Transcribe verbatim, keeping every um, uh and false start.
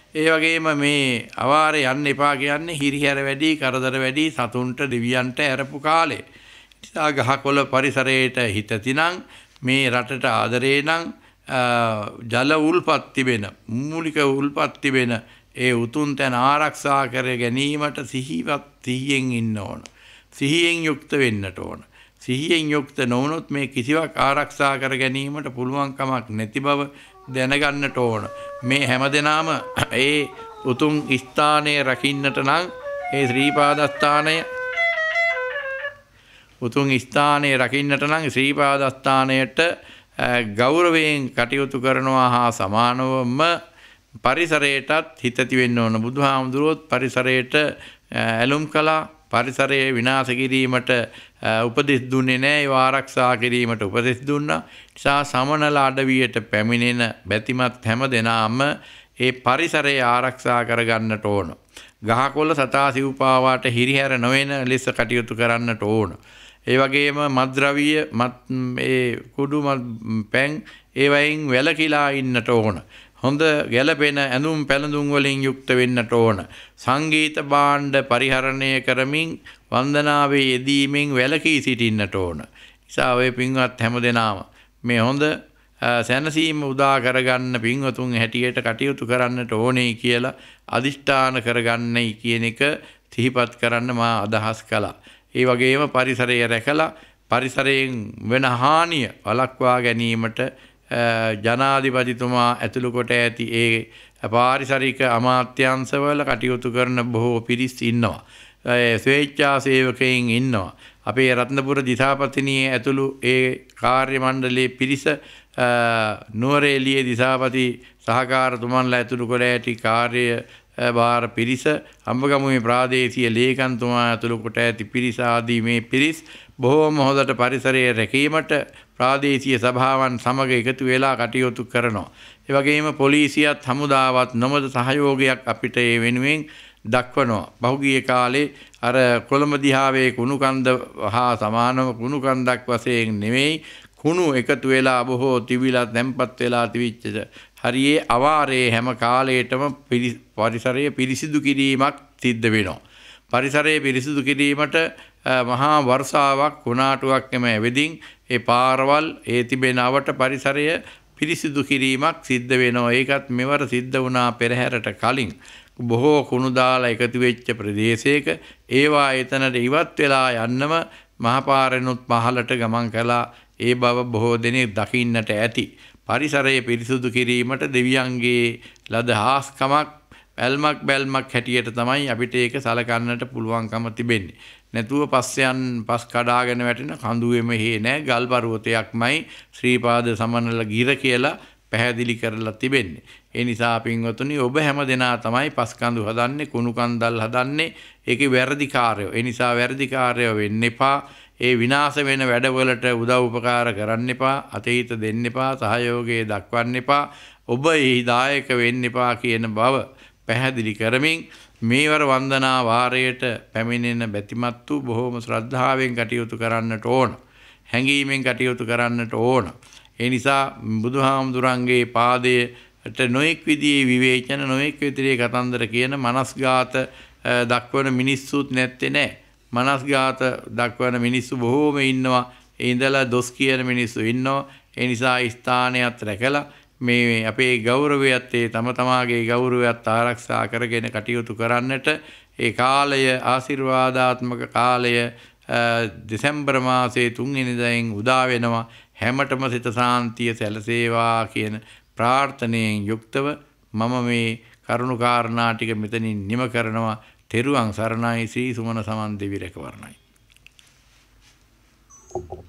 ඒ වගේම මේ අවාරේ යන්න එපා කියන්නේ හිරිහැර වැඩි, කරදර වැඩි, සතුන්ට දෙවියන්ට ඇරපු කාලේ. ඉතින් ගහකොළ පරිසරයට හිත තිනං මේ රටට ආදරේ නම් ජල උල්පත් තිබෙන, මූලික උල්පත් තිබෙන ඒ උතුම් තැන ආරක්ෂා කර ගැනීමට සිහිවත් සිහියෙන් ඉන්න ඕන. සිහියෙන් යුක්ත වෙන්නට ඕන. සිහියෙන් යුක්ත නොවුනොත් මේ කිසිවක් ආරක්ෂා කර ගැනීමට පුළුවන් කමක් නැති බව දැනගන්නට ඕන. මේ හැමදෙනාම ඒ උතුම් ස්ථානයේ රකින්නට නම් ඒ ශ්‍රී පාදස්ථානය උතුම් ස්ථානයේ රකින්නට නම් ශ්‍රී පාදස්ථානයට ගෞරවයෙන් කටයුතු කරනවා හා සමානවම පරිසරයටත් හිත තිබෙන්න ඕන. බුදුහාමුදුරුවෝත් පරිසරයට ඇලුම් කළා. පරිසරය විනාශ කිරීමට උපදෙස් දුන්නේ නැහැ. ඒව ආරක්ෂා කිරීමට උපදෙස් දුන්නා. නිසා සමනල අඩවියට පැමිණෙන බැතිමත් හැම දෙනාම ඒ පරිසරය ආරක්ෂා කරගන්නට ඕන. ගහකොළ සතා සිව්පාවාට හිරිහැර නොවන ලෙස කටයුතු කරන්නට ඕන. ඒ වගේම මත්ද්‍රව්‍ය මත් ඒ කුඩු පැන් ඒවයින් වැළකීලා ඉන්නට ඕන. හොඳ ගැළපෙන ඇඳුම් පැළඳුම් වලින් යුක්ත වෙන්නට ඕන. සංගීත භාණ්ඩ පරිහරණය කරමින් වන්දනාවේ යෙදීමෙන් වැළකී සිටින්නට ඕන. නිසා ඔය පින්වත් හැමදෙනාම මේ හොඳ සැනසීම උදා කරගන්න පින්වතුන් හැටියට කටයුතු කරන්නට ඕනේ කියලා අදිෂ්ඨාන කරගන්නයි කියන එක සිහිපත් කරන්න මා අදහස් කළා. ඒ වගේම පරිසරය රැකලා පරිසරයෙන් වෙන හානිය වළක්වා ගැනීමට ජනාධිපතිතුමා ඇතුළු කොට ඇති ඒ පාරිසරික අමාත්‍යාංශවල කටයුතු කරන බොහෝ පිරිස් ඉන්නවා. ස්වේච්ඡා සේවකයන් ඉන්නවා. අපේ රත්නපුර දිසාපතිනිය ඇතුළු ඒ කාර්ය මණ්ඩලයේ පිරිස නුවරඑළියේ දිසාපති සහකාරතුමන්ලා ඇතුළු කොට ඇති කාර්ය භාර පිරිස අම්බගමුවේ ප්‍රාදේශීය ලේකම්තුමා ඇතුළු කොට ඇති පිරිස ආදී මේ පිරිස් බොහෝම හොඳට පරිසරයේ රැකීමට ප්‍රාදේශීය සභාවන් සමග එකතු වෙලා කටයුතු කරනවා. ඒ වගේම පොලිසියත් හමුදාවත් නොමද සහයෝගයක් අපිට ඒ වෙනුවෙන් දක්වනවා. පහුගිය කාලේ අර කොළඹ දිහාවේ කුණු කන්ද හා සමානව කුණු කන්දක් වශයෙන් නෙමෙයි කුණු එකතු වෙලා බොහෝ තිබිලා තැම්පත් වෙලා තිබිච්ච හරියේ අවාරේ හැම කාලයකටම පරිසරය පිරිසිදු කිරීමක් සිද්ධ වෙනවා. පරිසරය පිරිසිදු කිරීමට මහා වර්ෂාවක් කුණාටුවක් එම වෙදින් ඒ පාරවල් ඒ තිබෙනවට පරිසරය පිරිසිදු කිරීමක් සිද්ධ වෙනවා. ඒකත් මෙවර සිද්ධ වුණා පෙරහැරට කලින්. බොහෝ කුණු දාලා එකතු වෙච්ච ප්‍රදේශයක ඒවා එතනට ඉවත් වෙලා යන්නම මහපාරෙනුත් පහලට ගමන් කළා. ඒ බව බොහෝ දෙනෙක් දකින්නට ඇති. පරිසරය පිරිසිදු කිරීමට දෙවියන්ගේ ලද හාස්කමක් බැල්මක් බැල්මක් හැටියට තමයි අපිට ඒක සලකන්නට පුළුවන්කම තිබෙන්නේ. නැතුව පස්සයන් පස් කඩාගෙන වැටෙන කඳුවෙම හේ නෑ ගල් පර්වතයක්මයි ශ්‍රී පාද සමනල ගිර කියලා පැහැදිලි කරලා තිබෙන්නේ. ඒ නිසා පින්වතුනි ඔබ හැම දෙනා තමයි පස් කඳු හදන්නේ කුණු කන්දල් හදන්නේ. ඒකේ වැරදිකාරයෝ. ඒ නිසා වැරදිකාරයෝ වෙන්න එපා. ඒ විනාශ වෙන වැඩවලට උදව් උපකාර කරන්න එපා. අතීත දෙන්න එපා. සහයෝගය දක්වන්න එපා. ඔබ එහි දායක වෙන්න එපා කියන බව පැහැදිලි කරමින් මේවර වන්දනා වාරයට පැමිණෙන බැතිමත් වූ බොහෝම ශ්‍රද්ධාවෙන් කටයුතු කරන්නට ඕන. හැඟීමෙන් කටයුතු කරන්නට ඕන. ඒ නිසා බුදුහාමුදුරන්ගේ පාදයට නොඑක් විදිහේ විවේචන නොඑක් විදිහේ කතන්දර කියන මනස්ගාත දක්වන මිනිස්සුත් නැත්තේ නෑ. මනස්ගාත දක්වන මිනිස්සු බොහෝම ඉන්නවා. ඒ ඉඳලා දොස් කියන මිනිස්සු ඉන්නවා. ඒ නිසා ස්ථානයත් රැකලා මේ අපේ ගෞරවයත් ඒ තම තමාගේ ගෞරවයත් ආරක්ෂා කරගෙන කටයුතු කරන්නට ඒ කාලය ආශිර්වාදාත්මක කාලය දෙසැම්බර් මාසයේ තුන් වෙනිදායින් උදා වෙනවා. හැමතෙම සිත සාන්තිය සැලසේවා කියන ප්‍රාර්ථනාවෙන් යුක්තව මම මේ කරුණු කාරණා ටික මෙතනින් නිම කරනවා. තෙරුවන් සරණයි. ශ්‍රී සුමන සමන් දෙවි රැකවරණයි.